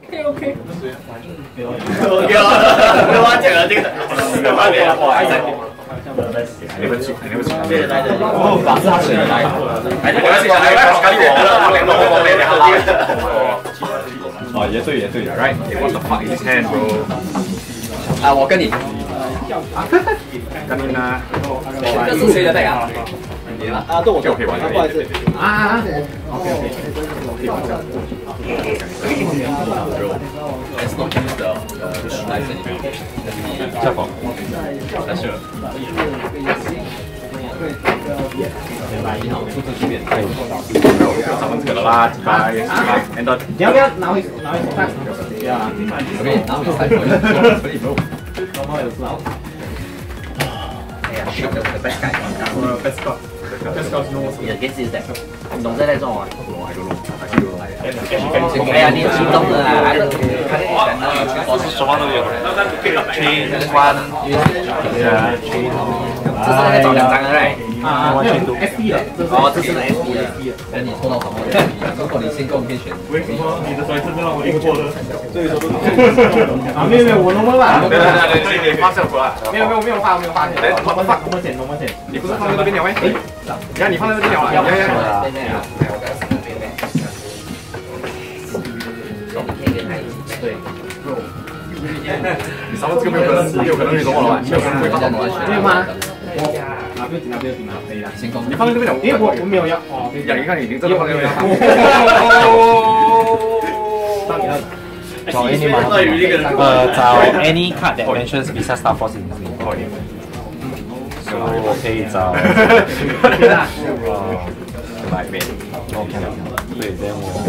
OK。 给我讲了这个，你们去，谢谢大家。把他水来，我要写来，哦，也对，right？ What the fuck is his hand, bro？ 啊，我跟你。 跟你呢？ 这是谁的队啊？啊，对，我就可以玩。 不好意思。啊 OK。 Let's not use the dice anymore. 下否？ 但是。你好，出这边。 咱们扯了啦，几百，and 你要不要拿回手看？ 呀，可以拿回手看，可以不？The best guy. best card. Best card is normal. Yeah, guess is that. 你懂这类种吗？ I don't know. 哎呀，你懂的啦，还是我是手放都有。Chain one， 这是那个找2张的right？ 啊，没有 SD 的， 哦，这是 SD 的。等你抽到什么 SD？如果你先购，可以选。 为什么你的摔真的让我赢过了？ 所以说都是啊，没有，我能不能把？ 对，你发射回来。 没有发现。 哎，我们捡。你不是放在这边鸟吗？哎，呀，你放在这边鸟啊？呀。 对。 你上了这个没有可能你懂我了吧？没有可能会放到我。 对吗？不要紧，可以了。 先攻。 你放在这边鸟， 因为我没有要。哦， 呀，你看你真的放在这边。 找 any card that mentions Visa Star Force in his name. So 我可以找来面 OK 了，对，这样我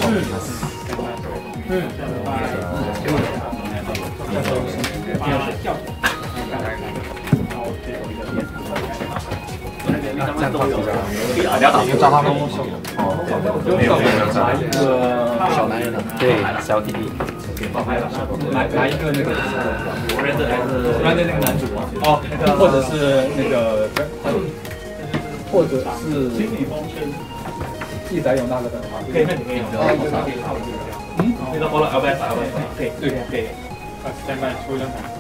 这样子比较好。你要找他们没有一个小男人的， 对，小弟弟。 拿一个那个Brandon 那个男主啊，哦，或者是那个，或者是记载有那个的话，可以，那个了，L8，可以，可以，stand by 抽一张牌，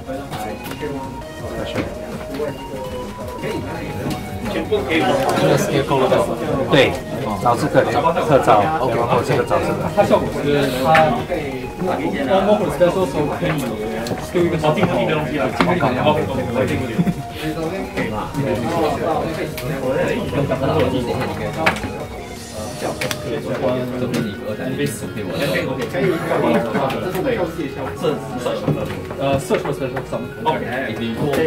全部可以， 这个 Scarecrow 的，对，找这个特照，然后这个找这个， 它效果是它。包括 special 时候可以丢一个进一个东西啊，进一个然后会进过去。射出 special sum。OK。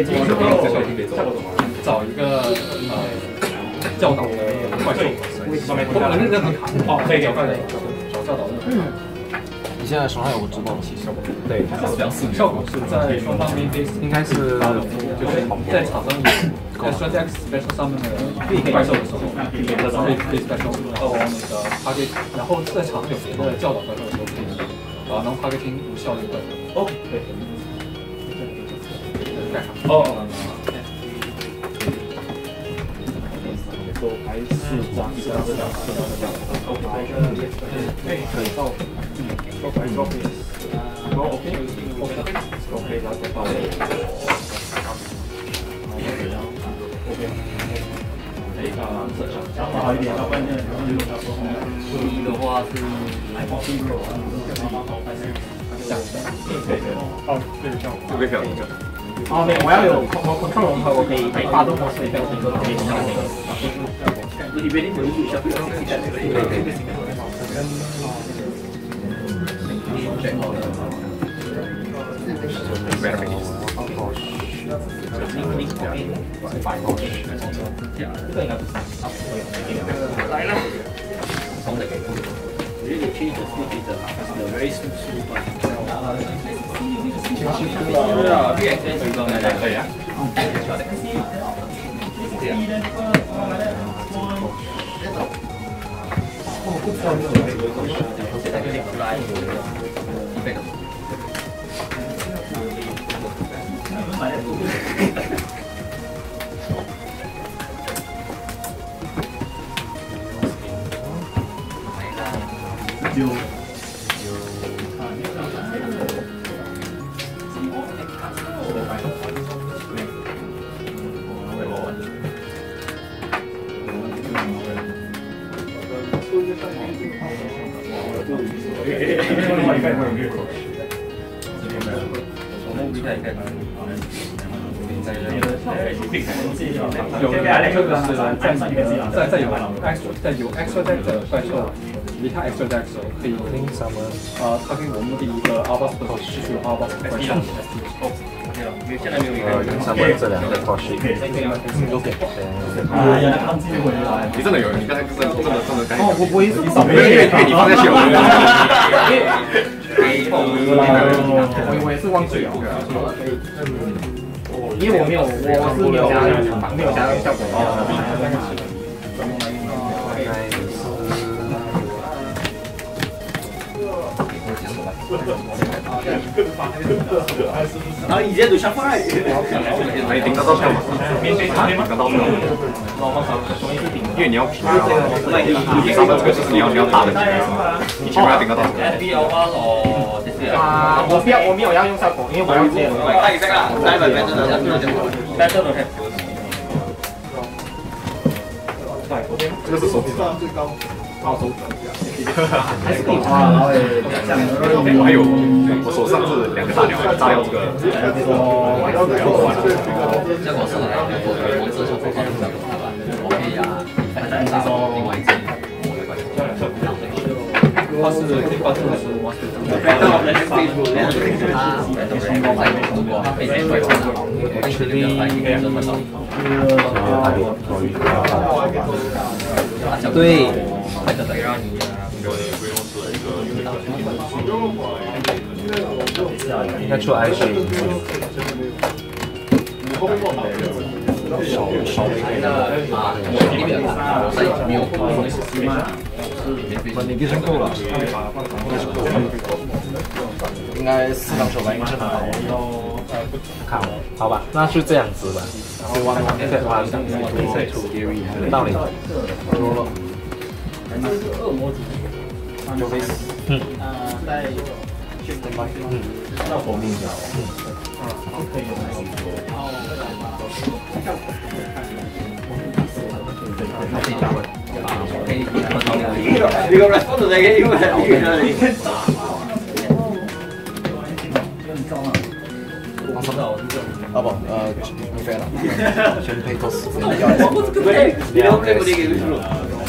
找一个教导的怪兽。那个很卡。哦，可以找教导的。 你现在手上有5只吗？对， 效果是在双方应该是就是在场上在双 X special 上面的怪兽的时候，可以 special 那个 target， 然后在场上有别的教导怪兽的时候可以能 targeting 无效的怪兽。哦，对，干啥？哦。手牌4张，可以到。OK，然后到好一点。第一的话是哦，对，这样。 就可以表一下。 哦，没有，我要有控融合，我可以发动模式，可以提供可以上那个。 来了，从哪个？有一个区域的数据的very smooth 对啊 ，BXN 可以啊。现在有点不来，一倍的。 有这个是在有 extra deck 的怪兽离开 extra deck 的时候，可以他跟我们的一个 Albus 失去了 Albus 怪兽。 他们这两个过去。 你真的有？你刚才真的感觉？ 我不会是因为你放在小我以为是忘记了。因为我是没有加效果。 然后以前都想法儿， 哎，顶得到票吗？顶得到票。因为你要平啊，你上的这个就是你要打的平啊，你起码要顶得到。 我没有要用效果，因为我要接。 这个是手指最高，手指。还有，我手上是2个大鸟，炸掉这个。 这个是我自首做的我可以啊，打另外一只。 他是可以关注的是 monster。 对。应该出 I 系。 你给申够了， 应该4张手吧，应该是蛮好的。看好吧，那就这样子吧。到你。 那否定掉。 你个 respond 那个因为啊不，你飞了，先配够4分。 你要给不给给出？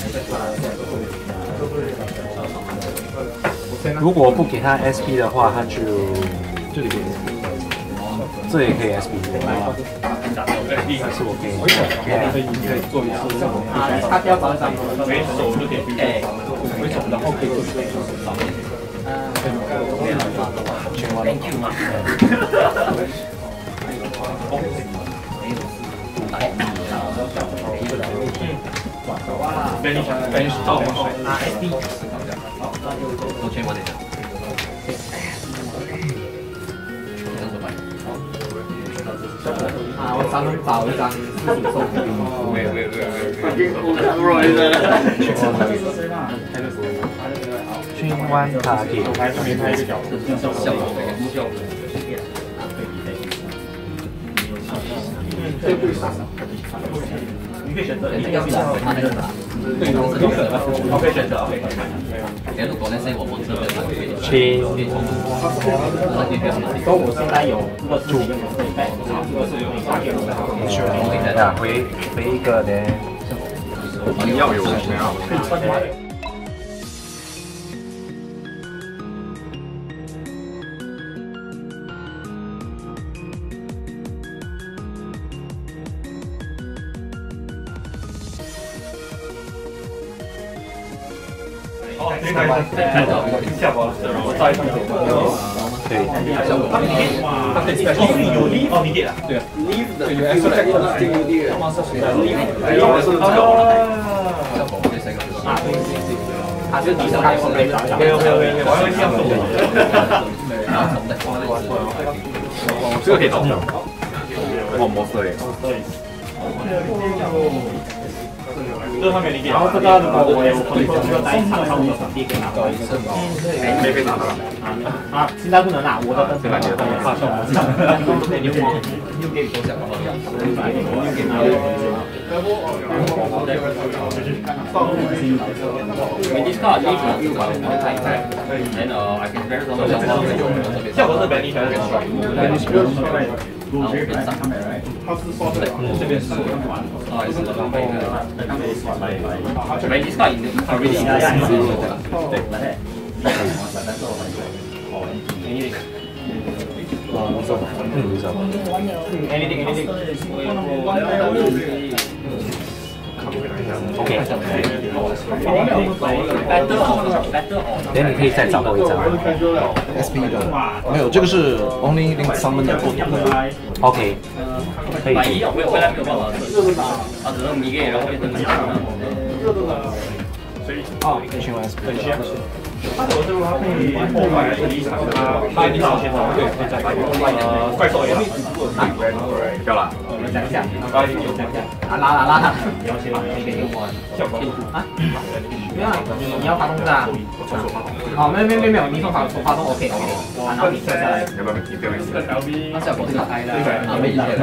如果不给他 SP 的话，他就这里可以，这也可以 SP 还是我可以做一次。 他要找张， 没手就点没手，然后可以做2finish 到 SP。都全我得讲。 我找一张自己送给你。君湾塔给。 效果你可以选择，你要讲他那个啥，对，有可能，可以选择，如果那些我们这边的亲， 说我现在有这个主， 回一个的， 你要有什么样？ 下播了，我照一张图。 对， 他可以在有力哦，你给了，对，对，有 extra deck 的，他妈是谁的？ 他是你是开始没有，我要这样做。 这个可以找票。哇，模式诶。 然后这个如果我有可以说这个在场上的场地可以拿到一次， 没被拿到了。 啊，现在不能拿，我的灯牌发售，你给多少 ？This card if you want to type that, then I can very long 效果是 Benny 还是 Benny？ 然后变上， 这边是啊，也是浪费的。When this card in already OK， 那你可以再找多一张。 SP 的没有，这个是 Only Link Summon 的不同的。 OK， 可以。 万一我回来没有办法测，啊，只能迷给，然后变成迷。 啊，青蛙 SP。 他有时候他可以破坏一场，他一场先对，怪兽一样。 掉了。 我们讲一下，拉他，你要先效果啊？没有，你要发动的啊。好，没有，你说发动 OK， 然后你跳下来。 要不要你不要意思？ 那效果是开的，啊，没意见。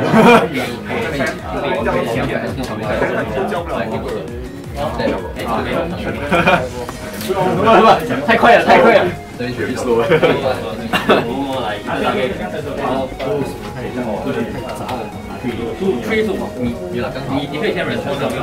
太快了，太快了。 对，学不说。 推速你可以先忍受这个，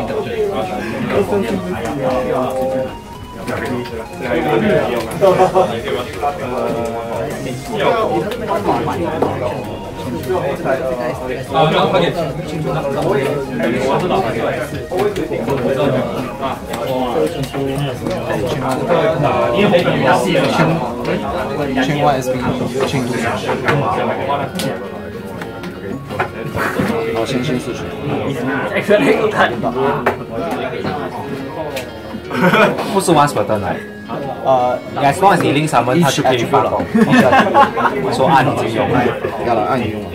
然后他给青春的，我知道， 青蛙 SP 轻度好，先40。 不是 once per turn 来。as long as 你 link summon 它就可以发动。说按已经用了， 要了，按已用了。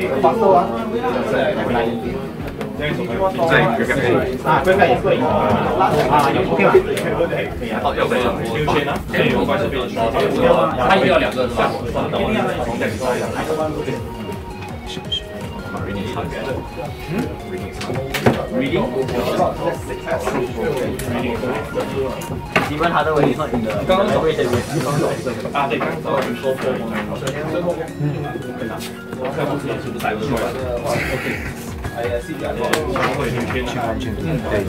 这个可以。 啊，这个也可以。啊，有 OK 吗？ 好，要不然他一定要2个是吧？ 你问他的问题上，你的刚刚会这边啊，对，刚刚你说破风，对吧？我看不出来是不是带出来的 ，OK。哎呀，是假的，会圈对。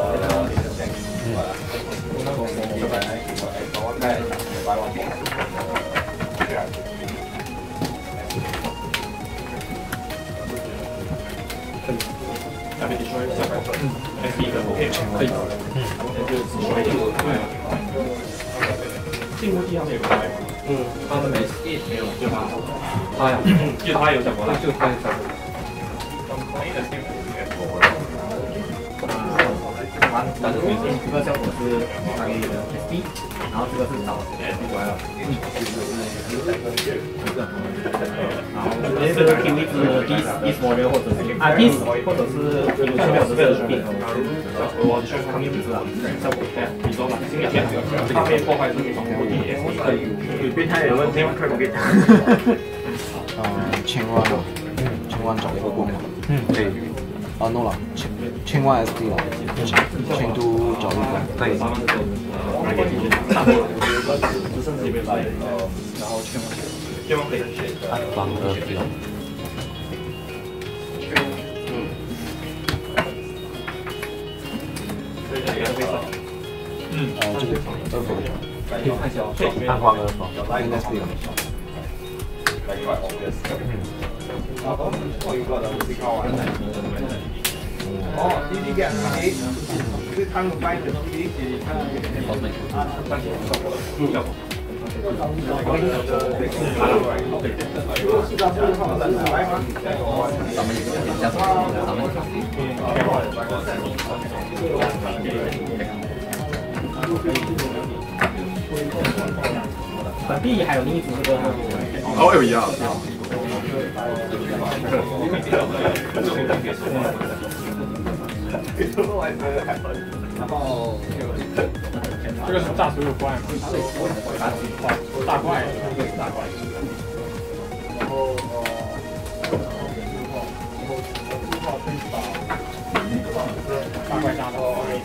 进攻机上面有开吗？ 他们没有，就他呀，就他有讲过了，就他有讲过。 但是这个效果是大概的 SD， 然后这个是导 SD 过来了。然后这个 Q 是 dis warrior 或者是啊 dis 或者是前面是变，我去看名字啊，效果对，你说吧，新的变，它被破坏是一种无敌 SD 可以，变态有问题吗？可以。 青蛙找一个光芒。 可以。 啊 ，no 了，青蛙 SP 了，轻度找一个， 可以。 然后千万可以按方2票。 这个2分， 可以看一下， 按方2方。 应该是有。 本地还有另一组这个， 哦，有一样。 这个是炸所有怪吗？大怪，大怪。然后大怪炸的。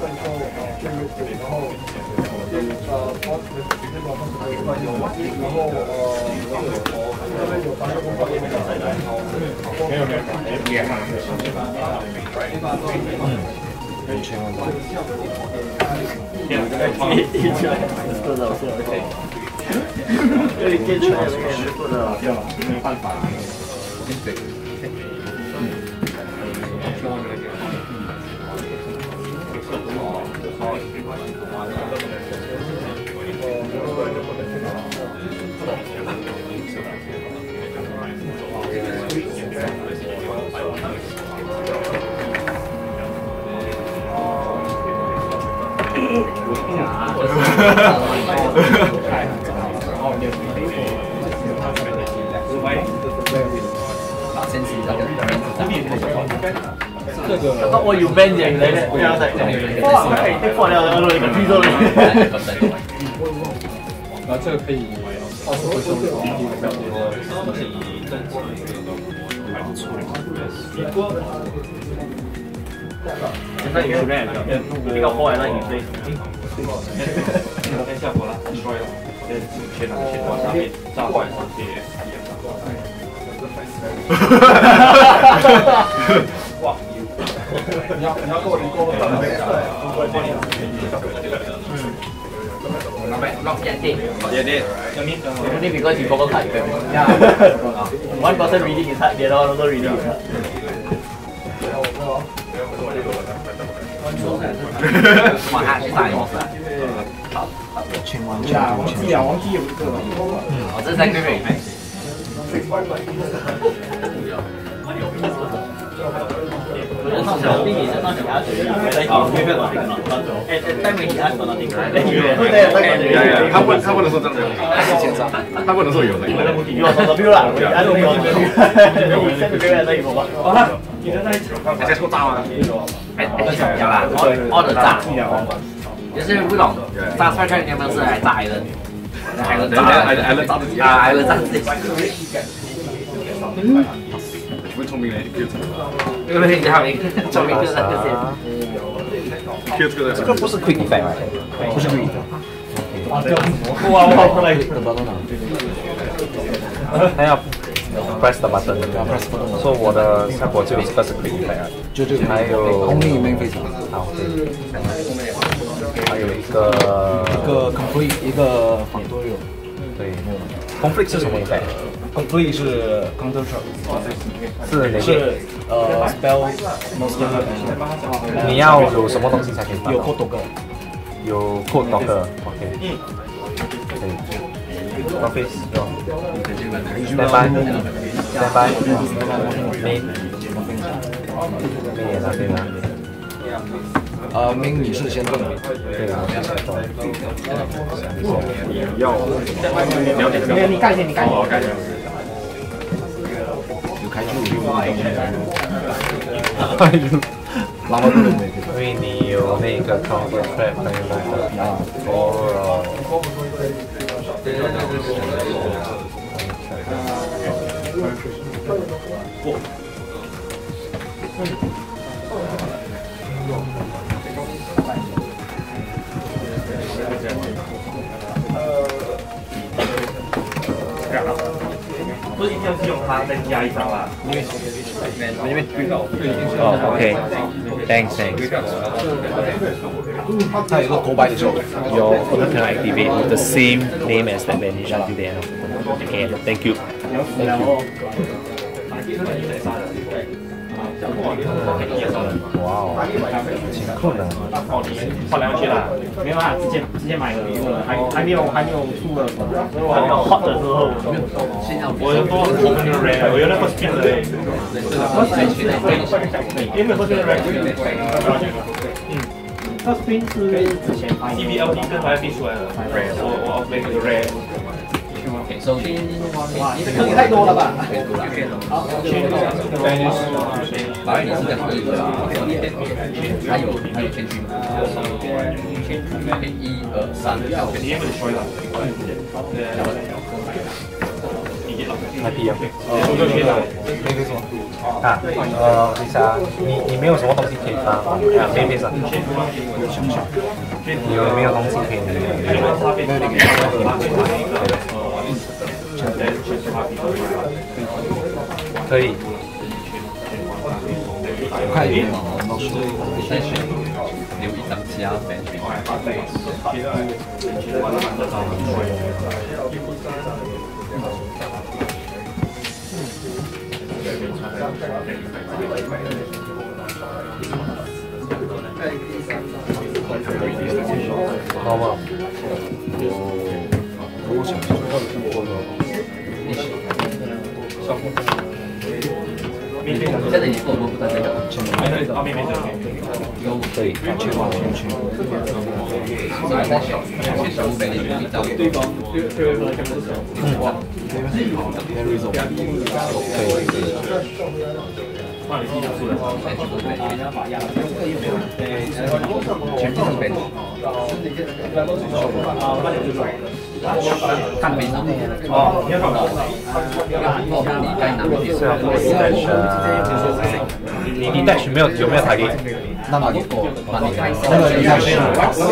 没有。 1000万。 没办法。 先是那个这个我有 ban 型嚟咧，破了那个剧作里。 然后这个可以到处回收的现在有 ban 比较破坏那影子。 天下火了，摔了，切往下面，炸坏上去。哇！你要跟我一个。 Ini because you forgot card. One person reading his heart, the other one also reading his heart. 马上去打一次。 1000万。 两王机有一个。 哦，这3个月以内。小弟是那其他学院没在搞，没在搞定了。哎，但没其他搞定了。对， 他不能说真的，他不能说有的。 比我说比我懒，还是有3个月在一波吧。你在那里抢， 还在抽炸吗？ 有啦，order 炸，就是不懂炸串串，你们是来炸艾伦， 艾伦炸自己啊，艾伦炸自己。 不聪明嘞， 因为你还没聪明就是这些。 这个不是 quick effect， 不是 quick effect。 哇，我跑出来。 他要 press the button， 说我的效果只有这个是 quick effect， 就这个还有红里面可以讲。 好，还有一个 complete 一个反作用。 对 ，conflict 是什么 effect？ complete 是 counter trap， 是哪是spell monster。 你要有什么东西才可以办？ 有 code docker， 有 code docker，OK。可以。Office， stand by， main 也那边啊。 main 你是先动的。 对，我是先动。 要了解。 你看一下，你看一下。 我感觉。 有开出有然后因为你有那个 counter trap， 还有那个 overall。 不是一定要用它再加一张啦，因为哦 ，OK，thanks。 它有一个勾白的时候 your order can activate with the same name as that vanish until the end of the turn. Okay, thank you. 哇哦，挺酷的。 换来去了，没办法，直接买了，还没有出了，所以我还没有 hot 的时候，我有多红的 red， 我有那个 spin 的，因为 spin red， 那 spin 是之前 CBLD 跟 YFD 出来的 red， 我 make 个 red。 Okay, so 收你， 你坑你太多了吧？ 好，反而你是这样可以的，还有天区，1、2、3， 那第二个。啊，等一下，你没有什么东西可以发吗？啊，没没啥。你有没有东西可以？可以。 我看有没有再选留一张加 bench。 好不好？ 现在已经够多不在这个。 可以。 对方。看没上哦，你该拿是啊，你带有没有台历？ 那哪里？ 那你该那个应该是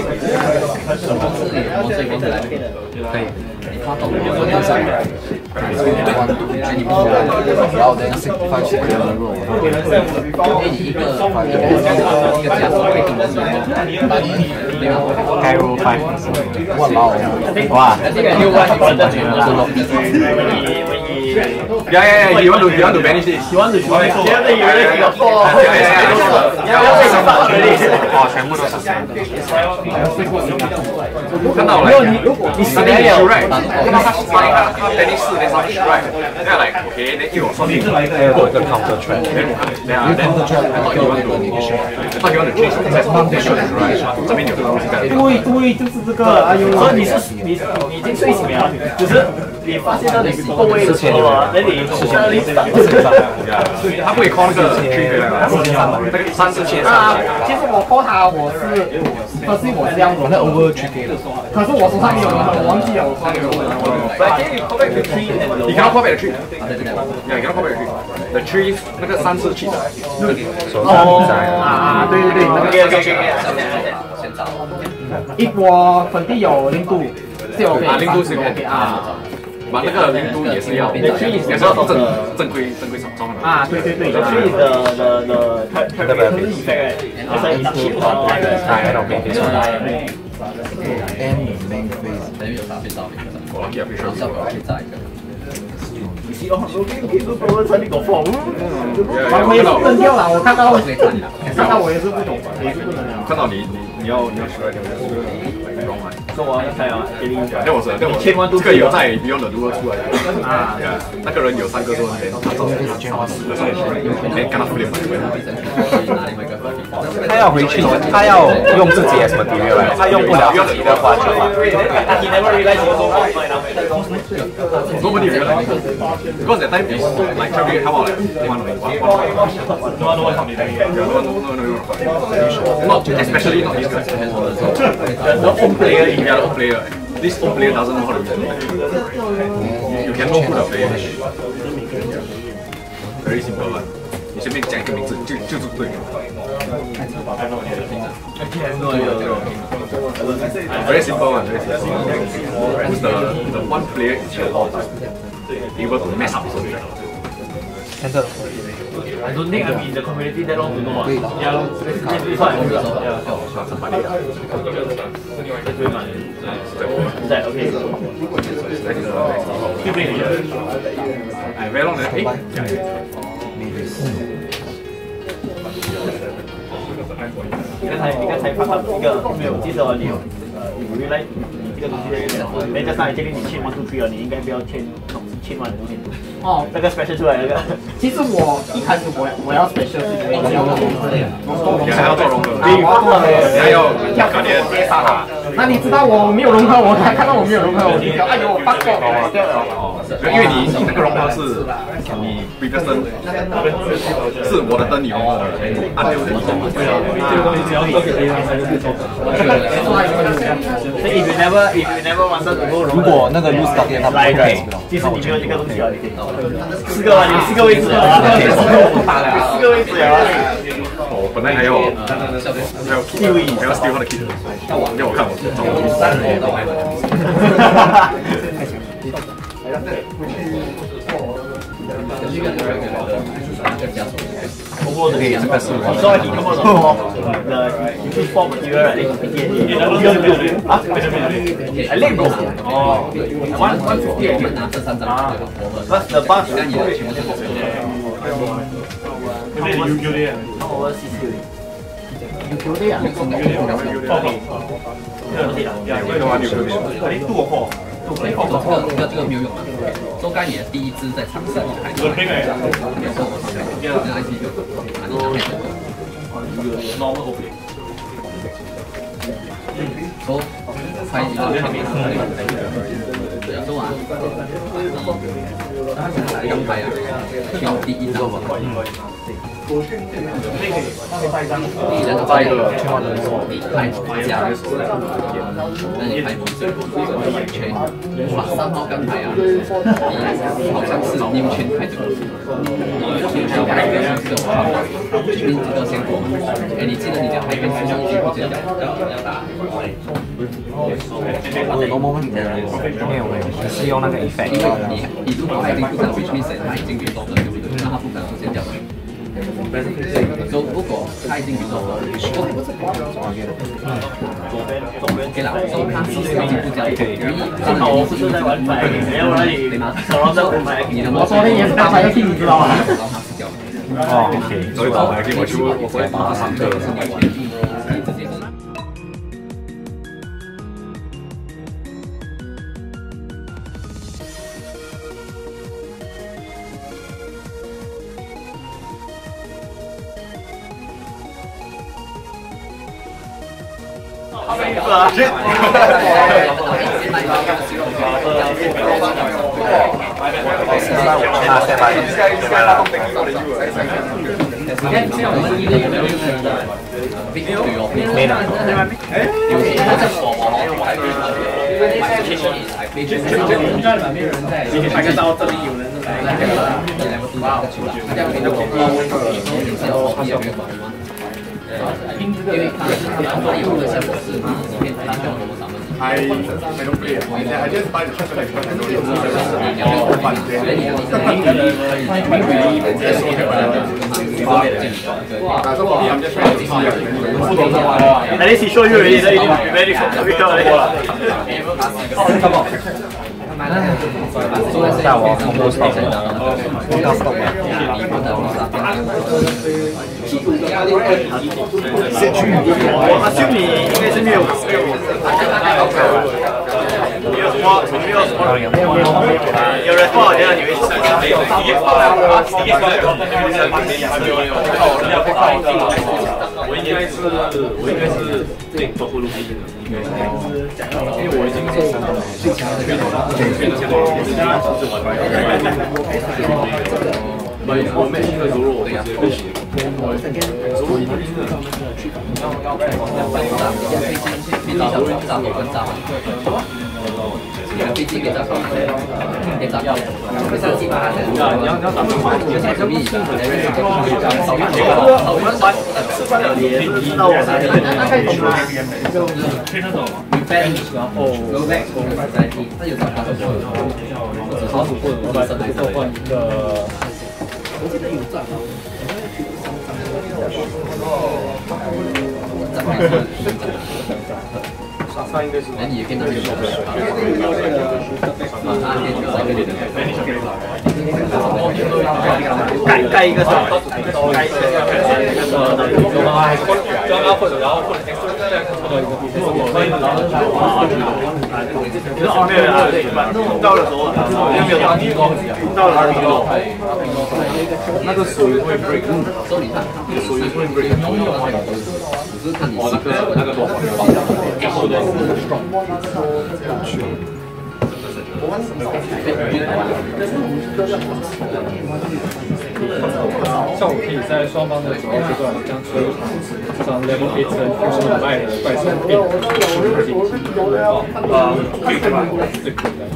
可以。 你发动我就上来，你不出来， 然后等65 second roll， 给你一个加速可以更该 roll 5。 哇老， 哇， 这个6万你的全部是落地。 Yeah, you want to banish this? You want to banish this? Yeah, you really got four. 哦，全部都是谁？看到了。如果你死了，right？他 banish 4，那上去 right？这样 like OK，那一我说你还有一个 counter trap。 对啊，那 counter trap，他喜欢的 change， 在 foundation right？这边有这个东西在。 对，就是这个。哎呦，所以你已经睡醒了，只是你发现到你后卫的时候啊，那你他不会 call 那个区别的，那个3次切啊。其实我 call 他，我是这样子， 那 over 去给了。 可是我手上没有，我忘记了我发给我。 你 cannot call back the tree， yeah， cannot call back the tree。The tree 那个3次去的， 哦，对，那个先找。 一波粉地有0度，是 OK， 0度是 OK 啊。把那个0度也是要正规装的啊，对，the tree the terminal effect， I don't think it's right. And main phase， 等于有打变照片， 我忘记了，必须要效果可以炸一个。 我也是不能掉了，我看到我也是不懂，也是不能了。 看到你要出来点， 是我才啊，给你那我这个有在 Beyond 的如何出来的啊？那个人有3个说他找的跟他互联网他要回去，他要用自己的什么底来，他用不了自己的话就好。 Nobody realized because that time is like traveling how about like one. Not especially not this guy. The home player, if you are the home player, this home player doesn't know how to use it. You can know who the player is. Very simple one. 你随便讲一个名字就是对的。Very simple one, very simple. Who's the one player is able to mess up something? I don't think I'm in the community that long to know. Yeah, this one. Is that okay? I very long. Eh? 你刚才发到一个没有记得你原来你这个东西人家上来建议你签1、2、3了，你应该不要签签完的东西。哦，那个 special 出来那个。其实我一开始我要 special 是我要做融合， 你还要做融合， 你要要搞点接杀他， 那你知道我没有融合，我看到我没有融合，我就哎呦我 bug 掉了。 因为你那个融合是你 previous 灯，是我的灯你融合了，按钮的。 这个东西只要做给 A 它才是自动的。 所以 if you never wanted to go 如果那个 use 导电它不会 drive， 其实你没有这个东西啊，你可以4个啊，你4个位置啊，4个位置啊。 我本来还有 kiwi， 还有 steal 他的 kit， 要我看我中对，这个是我。 So I think about the uniform material啊，Lego 哦 150我们拿这3张 ，What's the bus？ 那你的全部都是这个没有用啊。周该你的第一支在尝试开，有时候我是这样 IC 就蛮厉害的。说猜一个场面，说啊，刚拍啊，挑第一张吧。第一张拍一个千万的你拍加，那你拍圈，哇，3号刚拍啊，你好像是牛圈拍这个，还有拍跟是这种方法，名字都先过。哎，你记得你讲拍跟是上去不见掉，要打。 没有，你是用那个 effect。 因为你如果已经不想 which means 它已经运动了，对不对？那它不可能出现掉的。所以如果它已经运动了，OK 啦，所以它是已经不加， 幸好我不是在玩牌，没有而已。 对吗？ 你的我昨天也是打牌游戏，你知道吗？ 然后它死掉了。 哦，OK。 所以打牌给我去我会把它上课。 At least he showed you already that you need to be ready for the 在我从头 stop 到 stop 我 assume 你应该是没有有人报这样你会我应该是对走路机的，因为我已经我每一个走路我都写，走路一定是飞机给炸到，给炸掉，会上机吧？你要打电话，你才可以少吃饭了，你知道我哪里？那可以懂吗？推车走吗 ？Revenge， 然后 go back to society， 那有啥办法？只是或者换一个，我记得有站啊。那你也可以拿去做。改盖一个是吧？盖一个专案或者然后或者 extra 再碰到一个地方。 没有啊，对，到的时候没有到到了那个属于会 break， 所以你看，属于会 break， 只是看你是个那个多少。 像我可以在双方的主要阶段将所有像 level 8层fusion 以外的怪兽变成10进行可以吧？这可以的。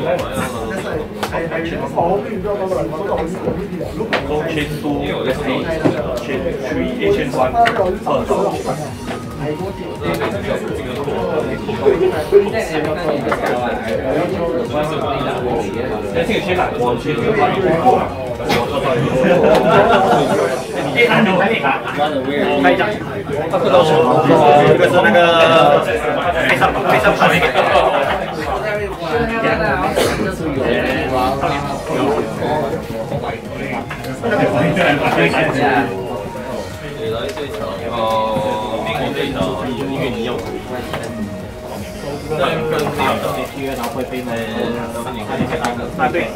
拍一张，这个是那个非常好的一个。对，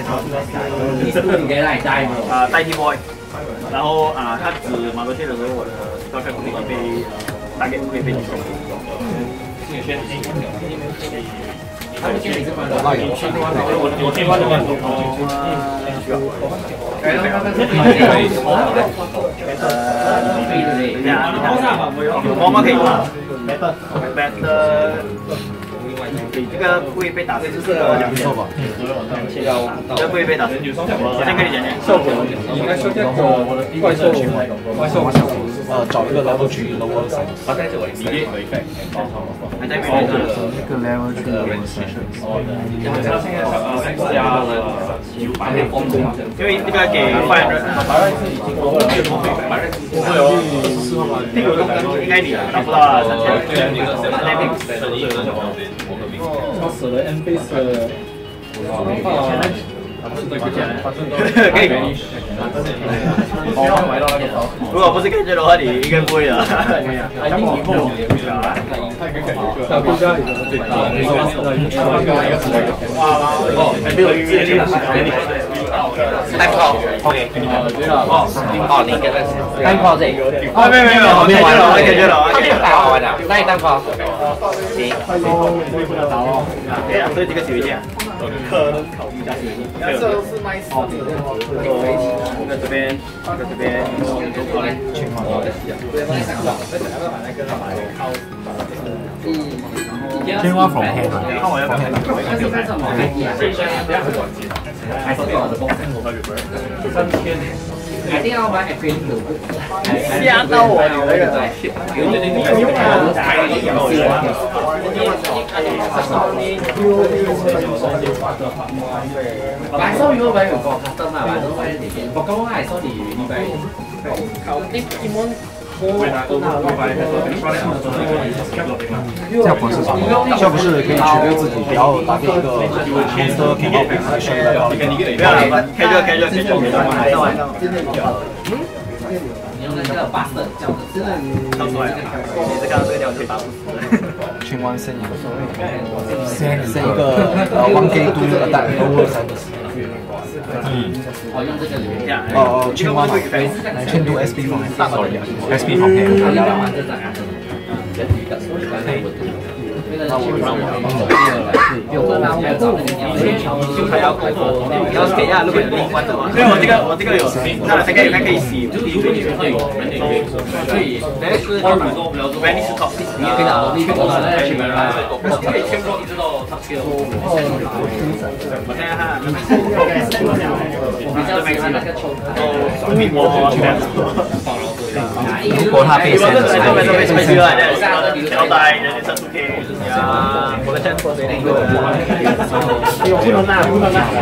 代替 boy， 然后他指马多切的时候，我的照片可以被大概可以被你说。我听完的话，有猫吗？可以吗？这个不会被打死，这个不会被打死。我先跟你讲讲效果，你应该修这个怪兽找一个 level 3 lower side。 还在没有一个 level 3 lower side。 因为这个给坏人，应该你达不到3000。 他死了 N base 的可以。如果不是感觉的话，你应该不会的。 那国家里的最大的单炮 ，OK。哦，你给他单炮这个。 没有，我感觉了。 他这个打好玩的，那你单炮。行。 对啊，所以这个有一点可能考虑一下。这都是 nice。在这边，在这边。 天花from hand。 看我要不要？ 一定要买 F1 吓到我了！ 買收如果買完個 custom 啊，買到買一條，我講係收你呢幣。 这不是什么，这不是可以取悦自己，然后打给一个红色偏好配谁的？ 不要了，开着。 你用那个巴斯这样子， 唱出来了。你是看到这个条可以打不死。 群湾升一个1K 2的蛋lower side。 用这个流量。 青蛙嘛，1000 SP 方 SP 方面。 还要开播，你要给一下，如果有另外的话，因为我这个有，那这个还可以洗。所以，那是Venice Top， 你可以拿到那个可以全部一直到 Top 6。我看看， 如果他被删了， 交代人家出去呀，我的真错对那个，不能拿，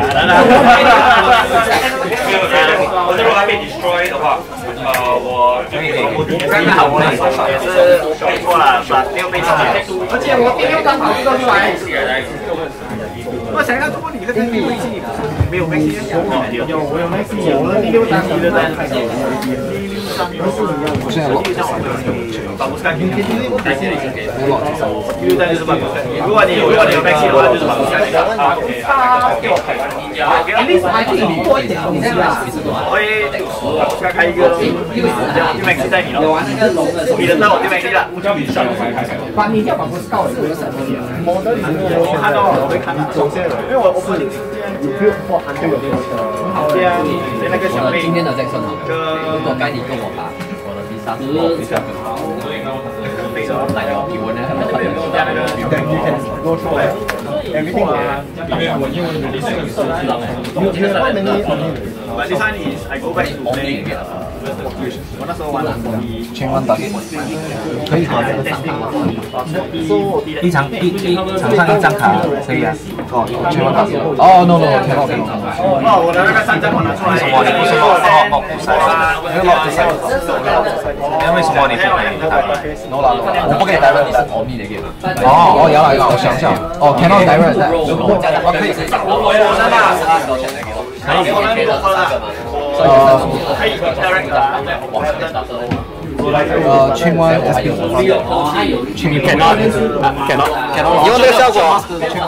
我这如果还被 destroy 的话，我刚刚好我也是没错了，是吧？没有被杀，而且我第六张跑出来。我想要中国你这边没有Maxi，没有Maxi， 有我有 Maxi， 有了第6单级的在。 我现在老。 巴布斯卡，第6单就是巴布斯卡。如果你有 Maxi 的话，就是巴布斯卡。我会开一个Maxi 在你了，你轮到我就Maxi了。 把你要把不是到的，我看到了，我会看到，因为我不是哇，很有这样，那个小妹， 今天的这个算好，如果该你跟我打，我的第3次比较更好。来有语文呢， everything 因为我英文的历史是知道的。 But this one is I go back to play。我那时候玩了千万打，可以考这个上卡。一场上一张卡可以啊。哦，千万打。哦 ，no no，cannot。 哦，我的那个3张我拿出来。 什么？你不是落不赛？为什么你不可以？no 啦，我不可以带人。哦，有啦，我想一下。哦 ，cannot direct。我可以。 可以 direct 千万 SP。 你用这个效果，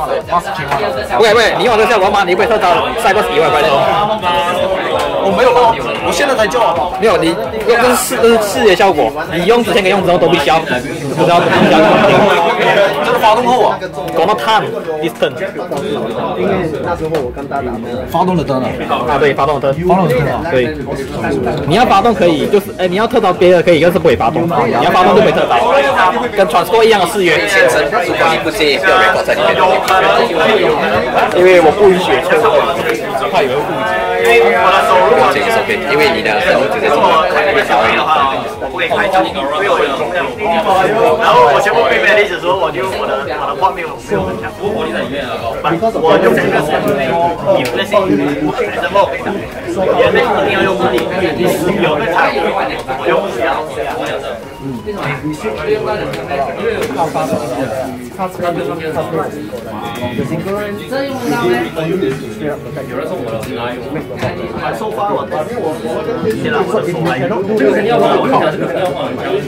你用这个效果吗？你会特到Cyber以外怪的。 我没有办法，我现在才叫。 没有，你用这是视野效果，你用之前跟用之后都必须要，不知道怎么样。 这个发动后啊， 讲到 time distance。 因为那时候我跟他打的。 发动的灯啊，对，发动的灯。 发动的灯啊， 对。你要发动可以，就是你要特到别的可以，但是不可以发动。你要发动就可以特到，跟 transport 一样的誓约。 先生，如果你不介意，不要 record 在里面。 因为我不允许错过，怕有人误解。 因为我的收入这个是可以，因为你的收入就在这里。 开那个小费的话，我不可以开交，因为我有重量。然后我全部背背的例子说，我的话没有很强。我就这个是你不是还是冒背的，你的一定要用力，有的差我用不了。收发我现在我的手来用，这个肯定要换，我跟你讲，这个肯定要换。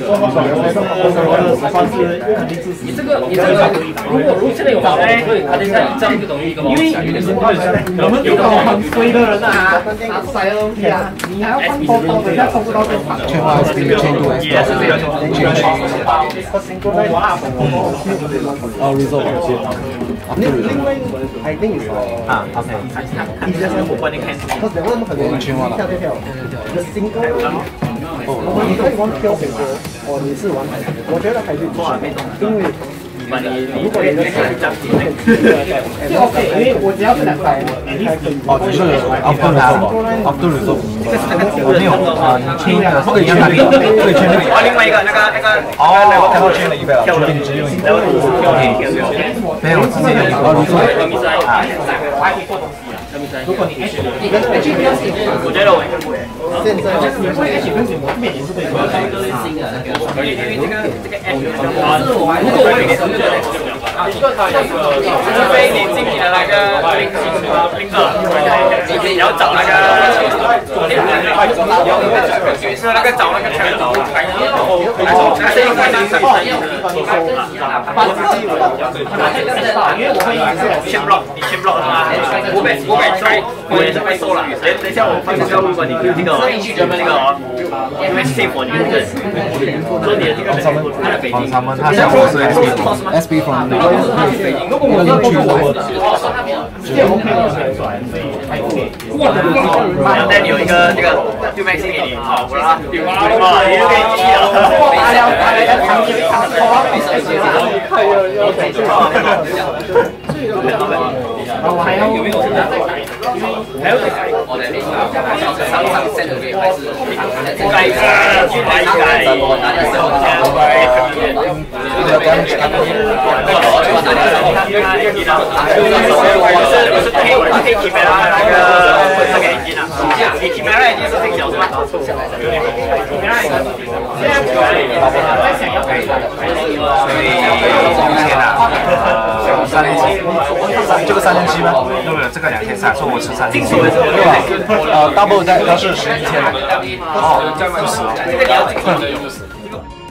你这个，如果现在有发动，对，他等一下这样就等于一个，因为我们有很衰的人啊，拿出来的东西啊，你还要换包包，等一下抽不到就反。 千万 SP 千度 SP。哦 ，result 另外 I think is 啊 ，OK。 你这是我关你看， 他两个人很多千万了。 跳，the single， 你可以玩标准的，哦，你是玩，我觉得还是错，因为。如果你的手比较紧，就 OK， 因为我只要是2块， 哦，只是 after result， 我没有啊，你签一个，不可以签哪里？可以签那个。 另外一个那个哦，我签了一个了，就给你直接用一个。没有，直接用一个 result 啊。 如果你 H 我觉得我应该不会。现在你会 H 跟什么面也是对的。如果我有除非你进你的那个兵2，你要找那个是那个找那个枪手，签 block， 你签 block 吗？我被抽，我也是被收了。等一下我发现说，如果你这个save 我，你就是说你的这个他的北京， 他想我是 SP from 那个邻居我。 然后那里有一个这个就卖给你，好，我让他，你就可以记了。 我还要有没有还有再改？ 我的上线的还是改可以提回来那个这个已经了，你提回来已经是6小时吗？ 可以，所以一天啊，3天7，这个3天7吗？没有，这个2天3，说我吃3天7，对吧？double 在都是11天，哦，就是。